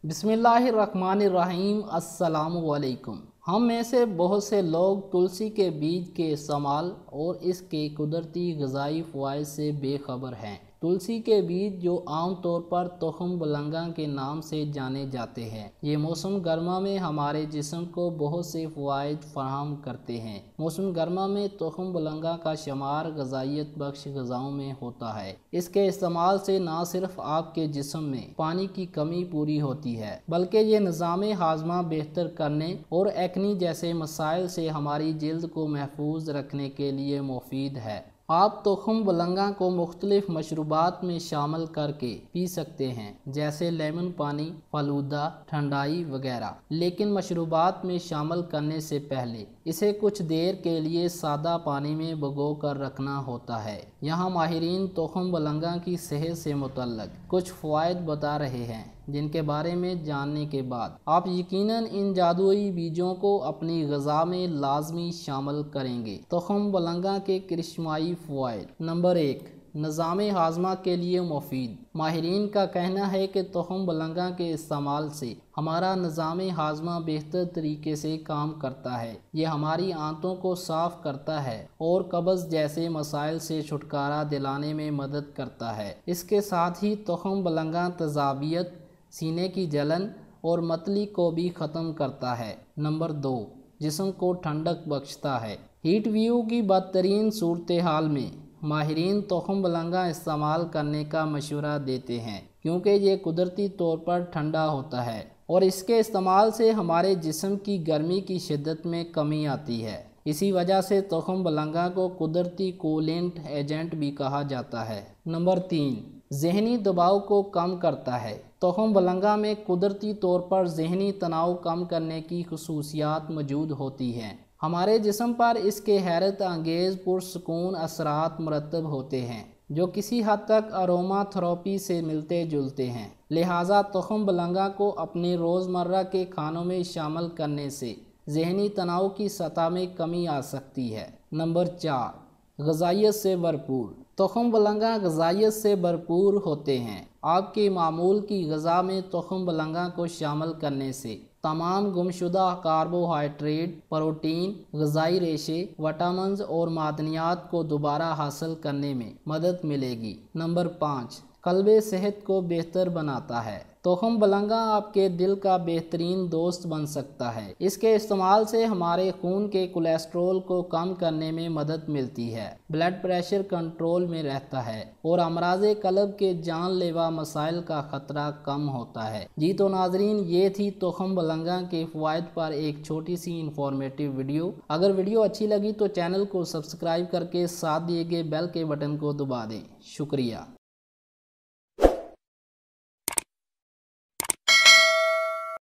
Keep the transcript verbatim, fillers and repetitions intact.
बिस्मिल्लाहिर्रहमानिर्रहीम। अस्सलामु अलैकुम। हम में से बहुत से लोग तुलसी के बीज के इस्तेमाल और इसके कुदरती ग़िज़ाई फ़वाइद से बेखबर हैं। तुलसी के बीज जो आम तौर पर तुख़्म बलंगा के नाम से जाने जाते हैं, ये मौसम गर्मा में हमारे जिस्म को बहुत से फ़वाइद फराहम करते हैं। मौसम गर्मा में तुख़्म बलंगा का शुमार ग़िज़ाइयत बख्श ग़िज़ाओं में होता है। इसके इस्तेमाल से न सिर्फ आपके जिस्म में पानी की कमी पूरी होती है, बल्कि ये निज़ाम हाज़मा बेहतर करने और एक्ने जैसे मसाइल से हमारी जिल्द को महफूज रखने के लिए मुफीद है। आप तुख़्म बलंगा को मुख्तलिफ मशरूबात में शामिल करके पी सकते हैं, जैसे लेमन पानी, फलूदा, ठंडाई वगैरह। लेकिन मशरूबात में शामिल करने से पहले इसे कुछ देर के लिए सादा पानी में भिगो कर रखना होता है। यहाँ माहिरीन तुख़्म बलंगा की सेहत से मुतल्लक़ कुछ फ़वाइद बता रहे हैं, जिनके बारे में जानने के बाद आप यकीनन इन जादुई बीजों को अपनी ग़िज़ा में लाजमी शामिल करेंगे। तुख़्म बलंगा के करिश्माई फ़वाइद। नंबर एक, निज़ाम हाज़मा के लिए मुफीद। माहिरीन का कहना है कि तुख़्म बलंगा के इस्तेमाल से हमारा निज़ाम हाज़मा बेहतर तरीके से काम करता है। ये हमारी आंतों को साफ़ करता है और कब्ज़ जैसे मसाइल से छुटकारा दिलाने में मदद करता है। इसके साथ ही तुख़्म बलंगा तेज़ाबियत, सीने की जलन और मतली को भी ख़त्म करता है। नंबर दो, जिस्म को ठंडक बख्शता है। हीट व्यू की बदतरीन सूरत हाल में माहिरीन तुख़्म बलंगा इस्तेमाल करने का मशवरा देते हैं, क्योंकि ये कुदरती तौर पर ठंडा होता है और इसके इस्तेमाल से हमारे जिस्म की गर्मी की शिद्दत में कमी आती है। इसी वजह से तुख़्म बलंगा को कुदरती कूलेंट एजेंट भी कहा जाता है। नंबर तीन, ज़हनी दबाव को कम करता है। तुख़्म बलंगा में कुदरती तौर पर ज़हनी तनाव कम करने की खुसूसियात मौजूद होती हैं। हमारे जिस्म पर इसके हैरत अंगेज़ पुरसकून असरात मुरतब होते हैं, जो किसी हद तक अरोमा थेरेपी से मिलते जुलते हैं। लिहाजा तुख़्म बलंगा को अपने रोज़मर्रा के खानों में शामिल करने से ज़हनी तनाव की सतह में कमी आ सकती है। नंबर चार, ग़िज़ाइयत से भरपूर। तुख़्म बलंगा ग़िज़ाइयत से भरपूर होते हैं। आपकी मामूल की ग़िज़ा में तुख़्म बलंगा को शामिल करने से तमाम गुमशुदा कार्बोहाइड्रेट, प्रोटीन, ग़िज़ाई रेशे, विटामिन्स और मादनियात को दोबारा हासिल करने में मदद मिलेगी। नंबर पाँच, क़ल्बे सेहत को बेहतर बनाता है। तुख़्म बलंगा आपके दिल का बेहतरीन दोस्त बन सकता है। इसके इस्तेमाल से हमारे खून के कोलेस्ट्रॉल को कम करने में मदद मिलती है, ब्लड प्रेशर कंट्रोल में रहता है और अमराज़े क़ल्ब के जानलेवा मसाइल का ख़तरा कम होता है। जी तो नाज़रीन, ये थी तुख़्म बलंगा के फ़वाइद पर एक छोटी सी इंफॉर्मेटिव वीडियो। अगर वीडियो अच्छी लगी तो चैनल को सब्सक्राइब करके साथ दिए गए बेल के बटन को दबा दें। शुक्रिया।